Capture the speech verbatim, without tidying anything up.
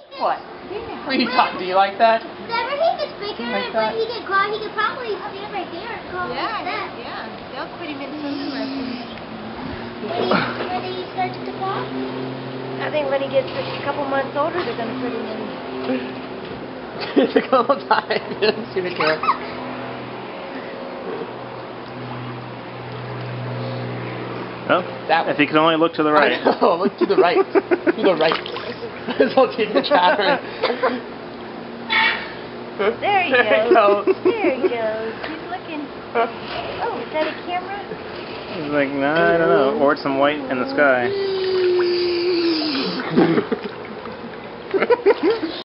What? Yeah. What are you talking? Do you like that? Whenever he gets bigger, Like when that? he gets caught, he could probably stand right there and call Yeah, like that. yeah. They'll put him in swimming lessons. When he, when he starts to call? I think when he gets a couple months older, they're going to put him in. It's a couple times. You don't see the camera. Well, That if you can only look to the right. I know, look to the right. To the right. This whole T V chatter. There he There he goes. goes. There he goes. He's looking. Oh, is that a camera? He's like, no, I don't know. Or it's some white in the sky.